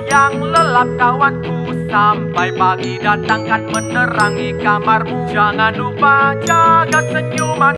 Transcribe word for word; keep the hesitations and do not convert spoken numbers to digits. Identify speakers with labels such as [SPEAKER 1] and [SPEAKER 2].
[SPEAKER 1] yang lelap kawanku, sampai pagi datang kan menerangi kamarmu. Jangan lupa jaga senyuman